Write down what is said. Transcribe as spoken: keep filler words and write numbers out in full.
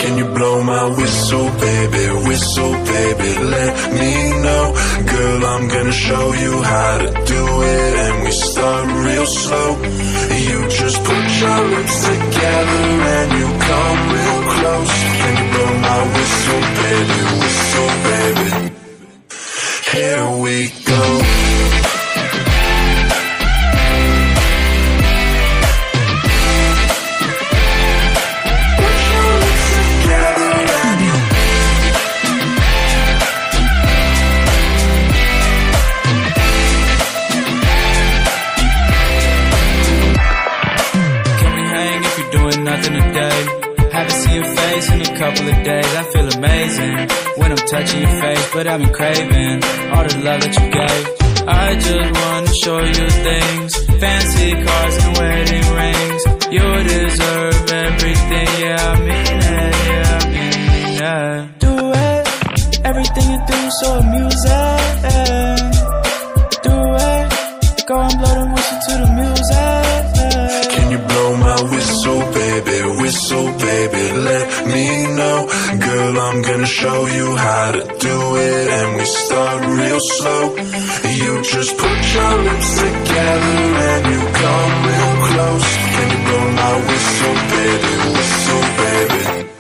Can you blow my whistle, baby, whistle, baby, let me know. Girl, I'm gonna show you how to do it, and we start real slow. You just put your lips together and you come real close. Can you blow my whistle, baby, whistle, baby? Here we go. Nothing today. Haven't seen your face in a couple of days. I feel amazing when I'm touching your face, but I've been craving all the love that you gave. I just wanna show you things, fancy cars and wedding rings. You deserve everything, yeah, I mean it, yeah, I mean it. Do it, everything you do so amusing. Do it, go and blow the whistle to the music. Can you blow my whistle, baby, whistle, baby, let me know. Girl, I'm gonna show you how to do it, and we start real slow. You just put your lips together and you come real close. Can you blow my whistle, baby, whistle, baby?